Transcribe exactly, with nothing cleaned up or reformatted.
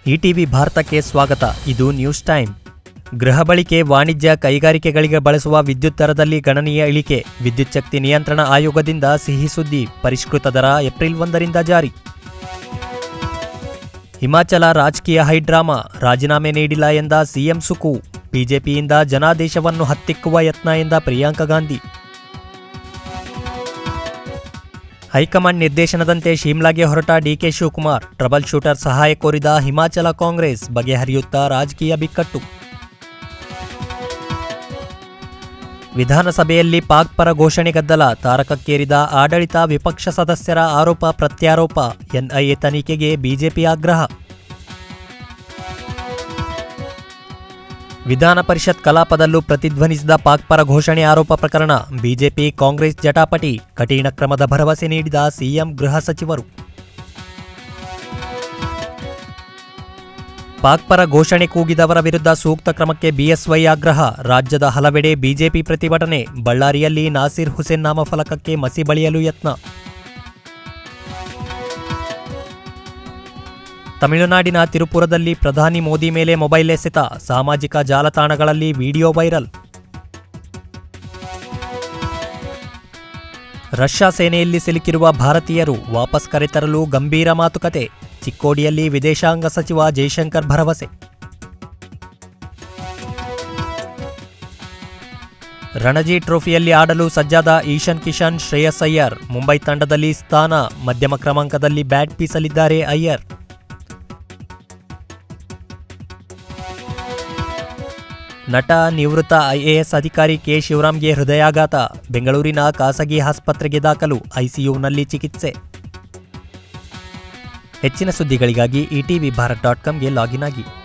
ETV ಭಾರತಕ್ಕೆ ಸ್ವಾಗತ. ಇದು ನ್ಯೂಸ್ ಟೈಮ್. ಗೃಹ ಬಳಕೆ, ವಾಣಿಜ್ಯ, ಕೈಗಾರಿಕೆಗಳಿಗೆ ಬಳಸುವ ವಿದ್ಯುತ್ ದರದಲ್ಲಿ ಗಣನೀಯ ಇಳಿಕೆ. ವಿದ್ಯುತ್ ಶಕ್ತಿ ನಿಯಂತ್ರಣ ಆಯೋಗದಿಂದ ಸಿಹಿ ಸುದ್ದಿ. ಪರಿಷ್ಕೃತ ದರ ಏಪ್ರಿಲ್ ಒಂದರಿಂದ ಜಾರಿ. ಹಿಮಾಚಲ ರಾಜಕೀಯ ಹೈಡ್ರಾಮಾ. ರಾಜೀನಾಮೆ ನೀಡಿಲ್ಲ ಎಂದ ಸಿಎಂ ಸುಕು. ಬಿಜೆಪಿಯಿಂದ ಜನಾದೇಶವನ್ನು ಹತ್ತಿಕ್ಕುವ ಯತ್ನ ಎಂದ ಪ್ರಿಯಾಂಕಾ ಗಾಂಧಿ. ಹೈಕಮಾಂಡ್ ನಿರ್ದೇಶನದಂತೆ ಶಿಮ್ಲಾಗೆ ಹೊರಟ ಡಿಕೆ ಶಿವಕುಮಾರ್. ಟ್ರಬಲ್ ಶೂಟರ್ ಸಹಾಯ ಕೋರಿದ ಹಿಮಾಚಲ ಕಾಂಗ್ರೆಸ್. ಬಗೆಹರಿಯುತ್ತಾ ರಾಜಕೀಯ ಬಿಕ್ಕಟ್ಟು. ವಿಧಾನಸಭೆಯಲ್ಲಿ ಪಾಕ್ ಪರ ಘೋಷಣೆ ಗದ್ದಲ. ತಾರಕಕ್ಕೇರಿದ ಆಡಳಿತ ವಿಪಕ್ಷ ಸದಸ್ಯರ ಆರೋಪ ಪ್ರತ್ಯಾರೋಪ. ಎನ್ಐಎ ತನಿಖೆಗೆ ಬಿಜೆಪಿ ಆಗ್ರಹ. ವಿಧಾನ ಪರಿಷತ್ ಕಲಾಪದಲ್ಲೂ ಪ್ರತಿಧ್ವನಿಸಿದ ಪಾಕ್ ಪರ ಘೋಷಣೆ ಆರೋಪ ಪ್ರಕರಣ. ಬಿಜೆಪಿ ಕಾಂಗ್ರೆಸ್ ಜಟಾಪಟಿ. ಕಠಿಣ ಕ್ರಮದ ಭರವಸೆ ನೀಡಿದ ಸಿಎಂ ಗೃಹ ಸಚಿವರು. ಪಾಕ್ ಪರ ಘೋಷಣೆ ಕೂಗಿದವರ ವಿರುದ್ಧ ಸೂಕ್ತ ಕ್ರಮಕ್ಕೆ ಬಿಎಸ್ವೈ ಆಗ್ರಹ. ರಾಜ್ಯದ ಹಲವೆಡೆ ಬಿಜೆಪಿ ಪ್ರತಿಭಟನೆ. ಬಳ್ಳಾರಿಯಲ್ಲಿ ನಾಸಿರ್ ಹುಸೇನ್ ನಾಮಫಲಕಕ್ಕೆ ಮಸಿ ಬಳಿಯಲು ಯತ್ನ. ತಮಿಳುನಾಡಿನ ತಿರುಪುರದಲ್ಲಿ ಪ್ರಧಾನಿ ಮೋದಿ ಮೇಲೆ ಮೊಬೈಲ್ ಎಸೆತ. ಸಾಮಾಜಿಕ ಜಾಲತಾಣಗಳಲ್ಲಿ ವಿಡಿಯೋ ವೈರಲ್. ರಷ್ಯಾ ಸೇನೆಯಲ್ಲಿ ಸಿಲುಕಿರುವ ಭಾರತೀಯರು ವಾಪಸ್ ಕರೆತರಲು ಗಂಭೀರ ಮಾತುಕತೆ. ಚಿಕ್ಕೋಡಿಯಲ್ಲಿ ವಿದೇಶಾಂಗ ಸಚಿವ ಜೈಶಂಕರ್ ಭರವಸೆ. ರಣಜಿ ಟ್ರೋಫಿಯಲ್ಲಿ ಆಡಲು ಸಜ್ಜಾದ ಈಶಾನ್ ಕಿಶನ್, ಶ್ರೇಯಸ್ ಅಯ್ಯರ್. ಮುಂಬೈ ತಂಡದಲ್ಲಿ ಸ್ಥಾನ. ಮಧ್ಯಮ ಕ್ರಮಾಂಕದಲ್ಲಿ ಬ್ಯಾಟ್ ಬೀಸಲಿದ್ದಾರೆ ಅಯ್ಯರ್. ನಟ, ನಿವೃತ್ತ ಐಎಎಸ್ ಅಧಿಕಾರಿ ಕೆ ಶಿವರಾಮ್ಗೆ ಹೃದಯಾಘಾತ. ಬೆಂಗಳೂರಿನ ಖಾಸಗಿ ಆಸ್ಪತ್ರೆಗೆ ದಾಖಲು. ಐಸಿಯುನಲ್ಲಿ ಚಿಕಿತ್ಸೆ. ಹೆಚ್ಚಿನ ಸುದ್ದಿಗಳಿಗಾಗಿ ಇಟಿವಿ ಭಾರತ್ ಡಾಟ್ ಕಾಮ್ಗೆ ಲಾಗಿನ್ ಆಗಿ.